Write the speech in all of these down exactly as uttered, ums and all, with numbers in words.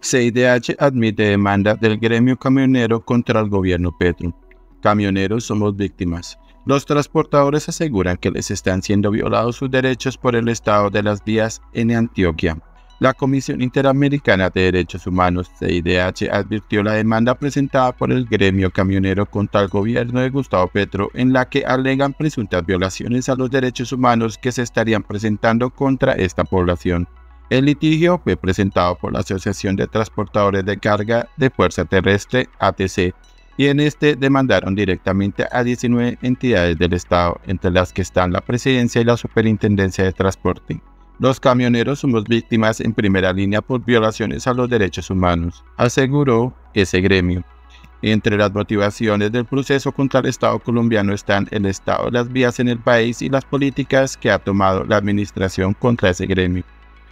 C I D H admite demanda del gremio camionero contra el gobierno Petro. Camioneros somos víctimas. Los transportadores aseguran que les están siendo violados sus derechos por el estado de las vías en Antioquia. La Comisión Interamericana de Derechos Humanos, C I D H, advirtió la demanda presentada por el gremio camionero contra el gobierno de Gustavo Petro, en la que alegan presuntas violaciones a los derechos humanos que se estarían presentando contra esta población. El litigio fue presentado por la Asociación de Transportadores de Carga de Fuerza Terrestre, A T C, y en este demandaron directamente a diecinueve entidades del Estado, entre las que están la Presidencia y la Superintendencia de Transporte. Los camioneros somos víctimas en primera línea por violaciones a los derechos humanos, aseguró ese gremio. Entre las motivaciones del proceso contra el Estado colombiano están el estado de las vías en el país y las políticas que ha tomado la administración contra ese gremio.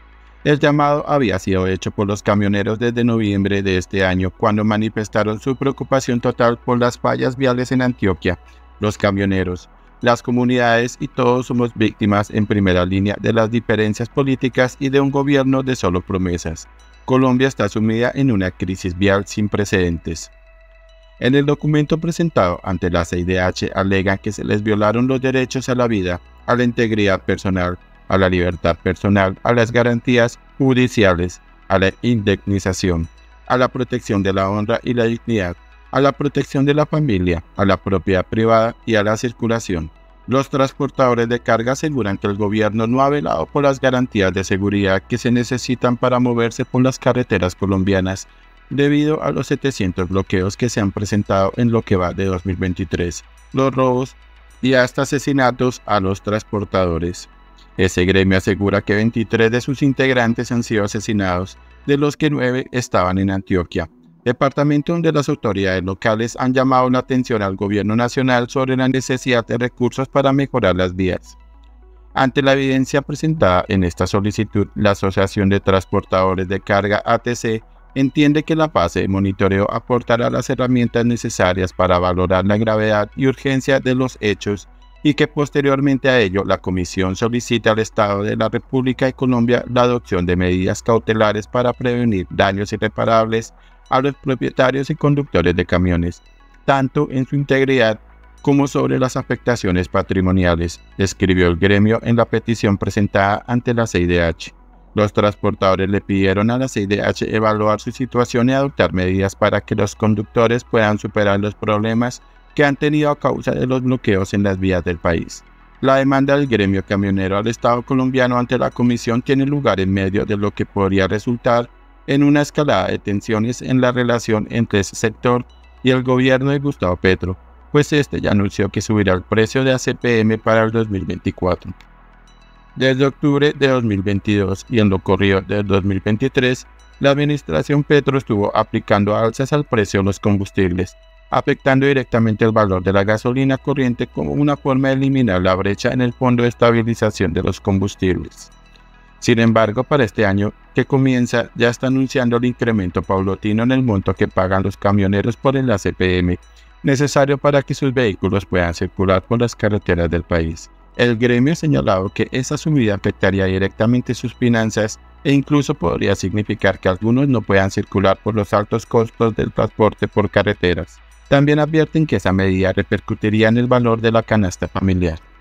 El llamado había sido hecho por los camioneros desde noviembre de este año, cuando manifestaron su preocupación total por las fallas viales en Antioquia. Los camioneros, las comunidades y todos somos víctimas en primera línea de las diferencias políticas y de un gobierno de solo promesas. Colombia está sumida en una crisis vial sin precedentes. En el documento presentado ante la C I D H alegan que se les violaron los derechos a la vida, a la integridad personal, a la libertad personal, a las garantías judiciales, a la indemnización, a la protección de la honra y la dignidad, a la protección de la familia, a la propiedad privada y a la circulación. Los transportadores de carga aseguran que el gobierno no ha velado por las garantías de seguridad que se necesitan para moverse por las carreteras colombianas, debido a los setecientos bloqueos que se han presentado en lo que va de dos mil veintitrés, los robos y hasta asesinatos a los transportadores. Ese gremio asegura que veintitrés de sus integrantes han sido asesinados, de los que nueve estaban en Antioquia, departamento donde las autoridades locales han llamado la atención al gobierno nacional sobre la necesidad de recursos para mejorar las vías. Ante la evidencia presentada en esta solicitud, la Asociación de Transportadores de Carga A T C entiende que la fase de monitoreo aportará las herramientas necesarias para valorar la gravedad y urgencia de los hechos y que posteriormente a ello la Comisión solicita al Estado de la República de Colombia la adopción de medidas cautelares para prevenir daños irreparables a los propietarios y conductores de camiones, tanto en su integridad como sobre las afectaciones patrimoniales, escribió el gremio en la petición presentada ante la C I D H. Los transportadores le pidieron a la C I D H evaluar su situación y adoptar medidas para que los conductores puedan superar los problemas que han tenido a causa de los bloqueos en las vías del país. La demanda del gremio camionero al Estado colombiano ante la Comisión tiene lugar en medio de lo que podría resultar en una escalada de tensiones en la relación entre ese sector y el gobierno de Gustavo Petro, pues este ya anunció que subirá el precio de A C P M para el dos mil veinticuatro. Desde octubre de dos mil veintidós y en lo corrido del dos mil veintitrés, la administración Petro estuvo aplicando alzas al precio de los combustibles, afectando directamente el valor de la gasolina corriente como una forma de eliminar la brecha en el Fondo de Estabilización de los Combustibles. Sin embargo, para este año que comienza, ya está anunciando el incremento paulatino en el monto que pagan los camioneros por el A C P M, necesario para que sus vehículos puedan circular por las carreteras del país. El gremio ha señalado que esa subida afectaría directamente sus finanzas e incluso podría significar que algunos no puedan circular por los altos costos del transporte por carreteras. También advierten que esa medida repercutiría en el valor de la canasta familiar.